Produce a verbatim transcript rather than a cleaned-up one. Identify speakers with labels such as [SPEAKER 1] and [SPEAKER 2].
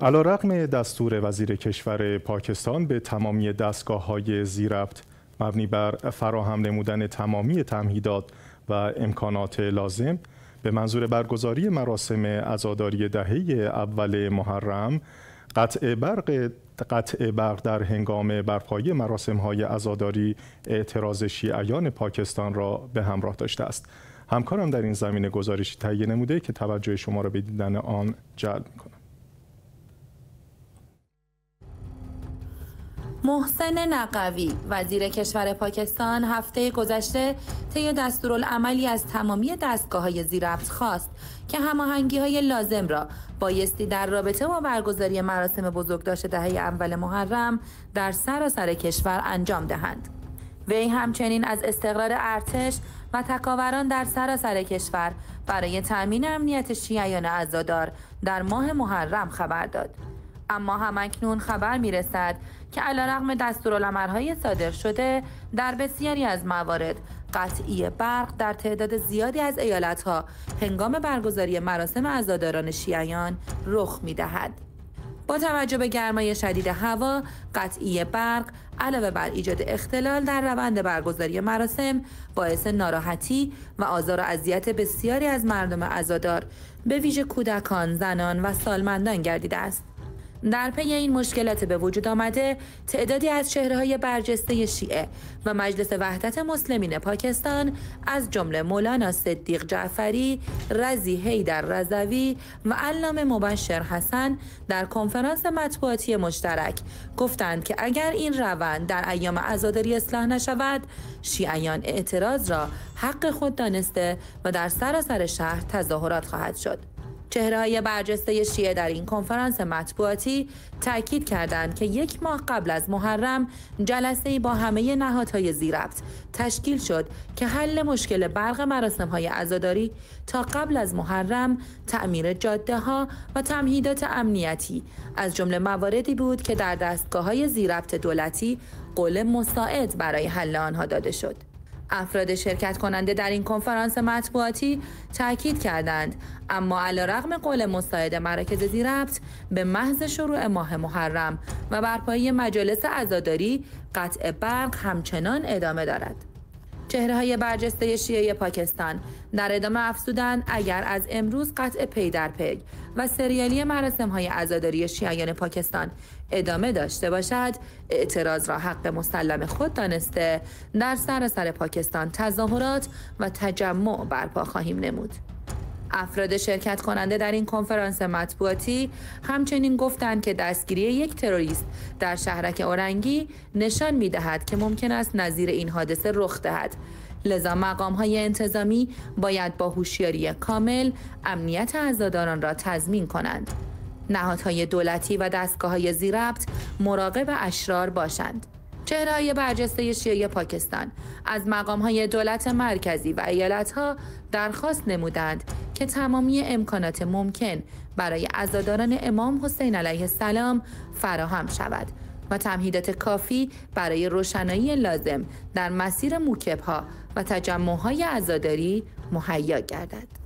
[SPEAKER 1] علیرغم دستور وزیر کشور پاکستان به تمامی دستگاه‌های ذی‌ربط مبنی بر فراهم نمودن تمامی تمهیدات و امکانات لازم به منظور برگزاری مراسم عزاداری دهه اول محرم، قطع برق قطع برق در هنگام برپایی مراسم‌های عزاداری اعتراض شیعیان پاکستان را به همراه داشته است. همکارم در این زمینه گزارشی تهیه نموده که توجه شما را به دیدن آن جلب می‌کنم.
[SPEAKER 2] محسن نقوی وزیر کشور پاکستان هفته گذشته طی دستورالعملی از تمامی دستگاه‌های ذی‌ربط خواست که هماهنگی‌های لازم را بایستی در رابطه با برگزاری مراسم بزرگداشت دهه اول محرم در سراسر کشور انجام دهند. وی همچنین از استقرار ارتش و تکاوران در سراسر کشور برای تأمین امنیت شیعیان عزادار در ماه محرم خبر داد. اما همکنون خبر می‌رسد که علیرغم دستورالعمل‌های صادر شده، در بسیاری از موارد قطعی برق در تعداد زیادی از ایالت‌ها هنگام برگزاری مراسم عزاداران شیعیان رخ می‌دهد. با توجه به گرمای شدید هوا، قطعی برق علاوه بر ایجاد اختلال در روند برگزاری مراسم، باعث ناراحتی و آزار و اذیت بسیاری از مردم عزادار، به ویژه کودکان، زنان و سالمندان گردیده است. در پی این مشکلات به وجود آمده، تعدادی از چهره‌های برجسته شیعه و مجلس وحدت مسلمین پاکستان از جمله مولانا صدیق جعفری، رضی حیدر رضوی و علامه مبشر حسن در کنفرانس مطبوعاتی مشترک گفتند که اگر این روند در ایام عزاداری اصلاح نشود، شیعیان اعتراض را حق خود دانسته و در سراسر شهر تظاهرات خواهد شد. چهره‌های برجسته شیعه در این کنفرانس مطبوعاتی تأکید کردند که یک ماه قبل از محرم جلسه‌ای با همه نهادهای ذی‌ربط تشکیل شد که حل مشکل برق مراسم‌های عزاداری تا قبل از محرم، تعمیر جاده‌ها و تمهیدات امنیتی از جمله مواردی بود که در دستگاه‌های ذی‌ربط دولتی قول مساعد برای حل آنها داده شد. افراد شرکت کننده در این کنفرانس مطبوعاتی تأکید کردند اما علیرغم قول مساعد مراکز ذی‌ربط به محض شروع ماه محرم و برپایی مجالس عزاداری، قطع برق همچنان ادامه دارد. چهره‌های برجسته شیعه پاکستان در ادامه افزودند اگر از امروز قطع پی در پی و سریالی مراسم‌های عزاداری شیعیان پاکستان ادامه داشته باشد، اعتراض را حق مسلم خود دانسته در سراسر پاکستان تظاهرات و تجمع برپا خواهیم نمود. افراد شرکت کننده در این کنفرانس مطبوعاتی همچنین گفتند که دستگیری یک تروریست در شهرک اورنگی نشان می‌دهد که ممکن است نظیر این حادثه رخ دهد. لذا مقام‌های انتظامی باید با هوشیاری کامل امنیت عزاداران را تضمین کنند. نهادهای دولتی و دستگاه‌های ذی‌ربط مراقب اشرار باشند. چهره‌های برجسته شیعه پاکستان از مقام‌های دولت مرکزی و ایالت‌ها درخواست نمودند که تمامی امکانات ممکن برای عزاداران امام حسین علیه السلام فراهم شود و تمهیدات کافی برای روشنایی لازم در مسیر موکب‌ها و تجمع‌های عزاداری مهیا گردد.